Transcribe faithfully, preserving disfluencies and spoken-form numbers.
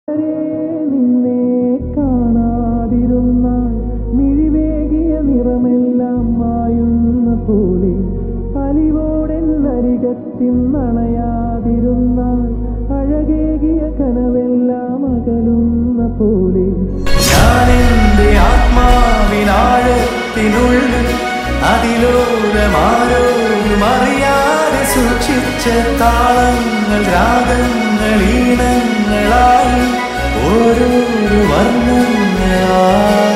നിന്നെ കാണാതിരുന്നാൽ മിഴിവേകിയ നിറമെല്ലാം മായുന്ന പോലെ അലിവോടെന്നരികത്തിന്നണയാതിരുന്നാൽ അഴകേകിയ കനവെല്ലാം അകലുന്ന പോലെ ഞാനെന്റെ ആത്മാവിനാഴത്തിനുള്ളിൽ അതിലോലമാരോരും അറിയാതെ സൂക്ഷിച്ച താളങ്ങൾ രാഗങ്ങൾ ഈണങ്ങളായി ഓരോരു വർണ്ണങ്ങളായി